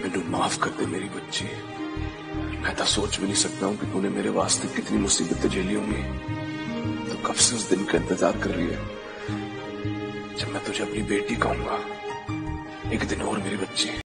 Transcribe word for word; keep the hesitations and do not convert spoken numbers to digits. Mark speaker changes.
Speaker 1: मैनू माफ कर दे मेरी बच्ची। मैं तो सोच भी नहीं सकता हूँ कि तूने मेरे वास्ते कितनी मुसीबतें झेली होंगी। तो कब से उस दिन का इंतजार कर रही है जब मैं तुझे अपनी बेटी कहूंगा। एक दिन और मेरी बच्ची।